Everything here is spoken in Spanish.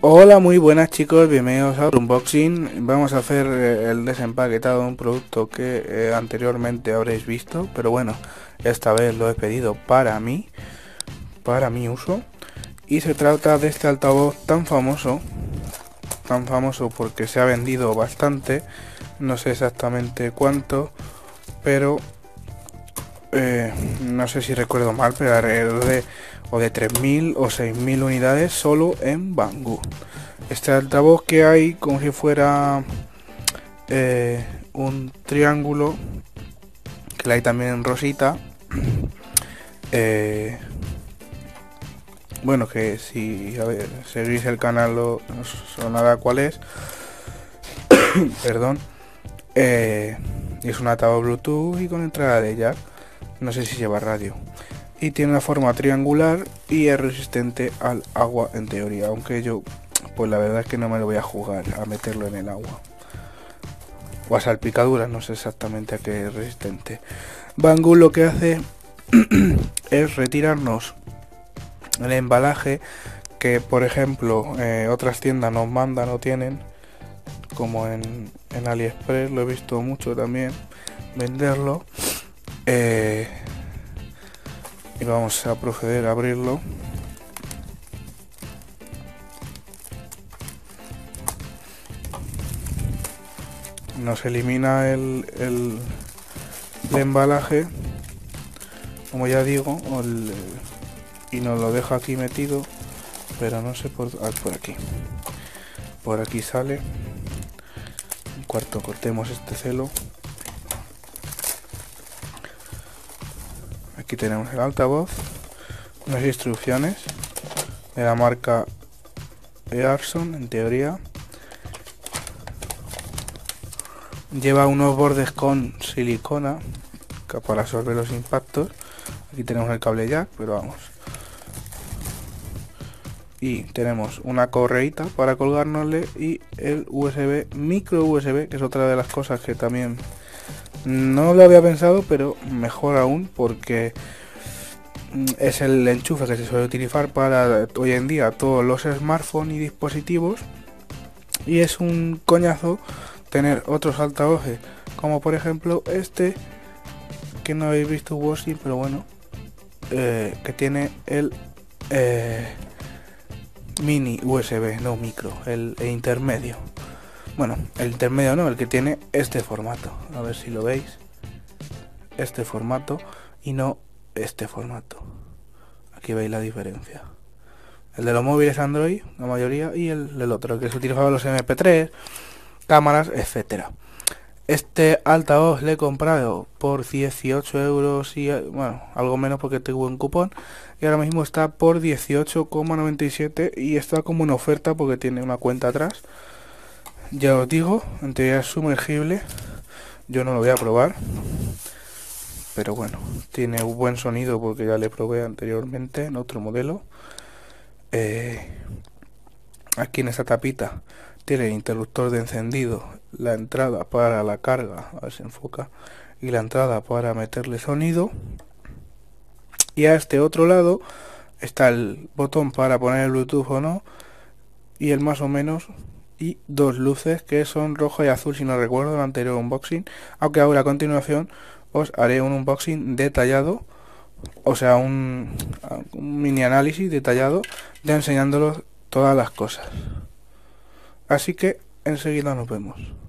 Hola, muy buenas chicos, bienvenidos a otro unboxing. Vamos a hacer el desempaquetado de un producto que anteriormente habréis visto, pero bueno, esta vez lo he pedido para mi uso. Y se trata de este altavoz tan famoso porque se ha vendido bastante, no sé exactamente cuánto, pero no sé si recuerdo mal, pero alrededor de 3.000 o 6.000 unidades solo en Banggood. Este altavoz que hay como si fuera un triángulo, que la hay también en rosita. eh, bueno, que si seguís el canal os sonará cuál es. Perdón. Es un altavoz Bluetooth y con entrada de jack. No sé si lleva radio. Y tiene una forma triangular y es resistente al agua en teoría, aunque yo pues la verdad es que no me lo voy a jugar a meterlo en el agua o a salpicaduras, no sé exactamente a qué es resistente. Banggood lo que hace es retirarnos el embalaje que por ejemplo otras tiendas nos mandan o tienen, como en AliExpress, lo he visto mucho también venderlo. Y vamos a proceder a abrirlo. Nos elimina el embalaje, como ya digo, y nos lo deja aquí metido, pero no sé por aquí. Por aquí sale. En cuarto cortemos este celo. Aquí tenemos el altavoz, unas instrucciones de la marca Earson, en teoría. Lleva unos bordes con silicona para absorber los impactos. Aquí tenemos el cable jack, pero vamos. Y tenemos una correíta para colgárnosle y el USB, micro USB, que es otra de las cosas que también no lo había pensado, pero mejor aún porque es el enchufe que se suele utilizar para hoy en día todos los smartphones y dispositivos. Y es un coñazo tener otros altavoces, como por ejemplo este, que no habéis visto unboxing, pero bueno, que tiene el mini USB, no micro, el intermedio. Bueno, el intermedio no, el que tiene este formato. A ver si lo veis. Este formato y no este formato. Aquí veis la diferencia. El de los móviles Android, la mayoría, y el del otro, que se utilizaba los MP3, cámaras, etcétera. Este altavoz le he comprado por 18 euros y bueno, algo menos porque tengo un cupón. Y ahora mismo está por 18,97 y está como una oferta porque tiene una cuenta atrás. Ya os digo, en teoría es sumergible. Yo no lo voy a probar, pero bueno, tiene un buen sonido porque ya le probé anteriormente en otro modelo. Aquí en esta tapita tiene el interruptor de encendido, la entrada para la carga, a ver si enfoca, y la entrada para meterle sonido. Y a este otro lado está el botón para poner el Bluetooth o no, y el más o menos, y dos luces que son rojo y azul si no recuerdo el anterior unboxing, aunque ahora a continuación os haré un unboxing detallado, o sea un mini análisis detallado ya enseñándolos todas las cosas. Así que enseguida nos vemos.